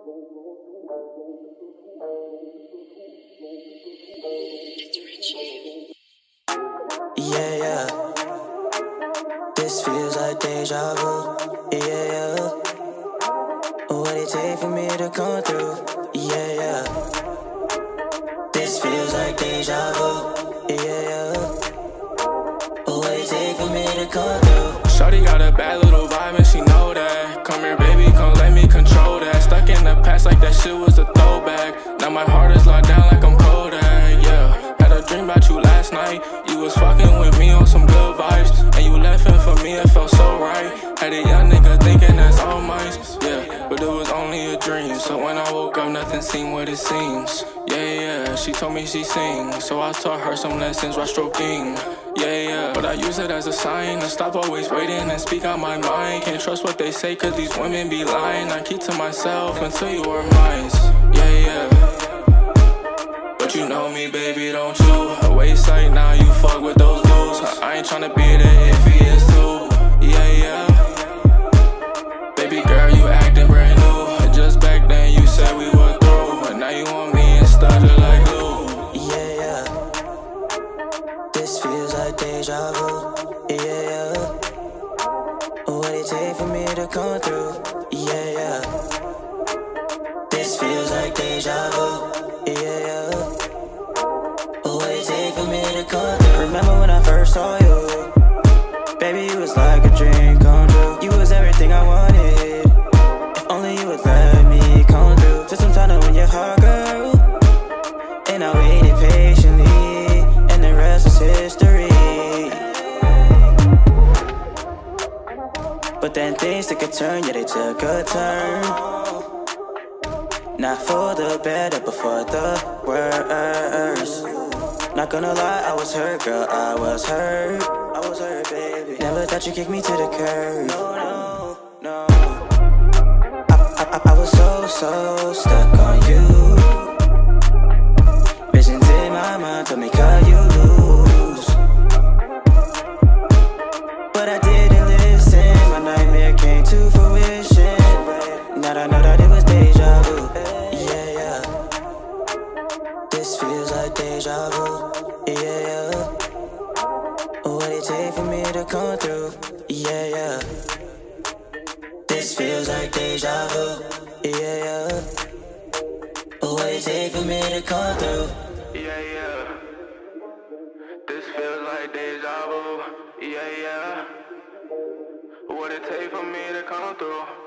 Yeah, yeah. This feels like deja vu. Yeah, yeah. What it take for me to come through? Yeah, yeah. This feels like deja vu. Yeah, yeah. What it take for me to come through? Shorty got a bad little vibe and she know that. Come here, baby, come let me control that. Stuck in the past like that shit was a throwback. Now my heart is locked down like I'm Kodak, yeah. Had a dream about you last night. You was fucking with me on some good vibes, and you laughing for me, it felt so right. Had a young nigga thinking that's all mine, yeah. But it was only a dream, so when I woke up, nothing seemed what it seems. Yeah, yeah, she told me she sings, so I taught her some lessons while stroking. Yeah, yeah, but I use it as a sign to stop always waiting and speak out my mind. Can't trust what they say cause these women be lying. I keep to myself until you are mine. Yeah, yeah. But you know me, baby, don't you? Waste sight, now you fuck with those dudes. I ain't tryna be there if he is too. Yeah, yeah. Baby girl, you acting brand new. Just back then you said we were through, but now you want me and started like glue. Yeah, yeah. This feels like deja vu. Yeah, yeah. What it take for me to come through? Yeah, yeah. This feels like deja vu. Yeah, yeah. What it take for me to come through? Remember when I first saw you? Baby, you was like a dream come true. You was everything I wanted. If only you would let me come through. Took some time to win your heart, girl, and I waited patiently, and the rest is history. But then things took a turn, yeah, they took a turn. Not for the better, but for the worse. Not gonna lie, I was hurt, girl, I was hurt. I was hurt, baby. Never thought you'd kick me to the curb. No, no, no. I was so stuck on you. Visions in my mind told me cut you loose, but I didn't listen. My nightmare came to fruition. Now I know that it was deja vu. Yeah, yeah. This feels like deja vu. Yeah, yeah. What it take for me to come through? Yeah, yeah. This feels like deja vu. Yeah, yeah. What it take for me to come through? Yeah, yeah. This feels like deja vu. Yeah, yeah. What it take for me to come through?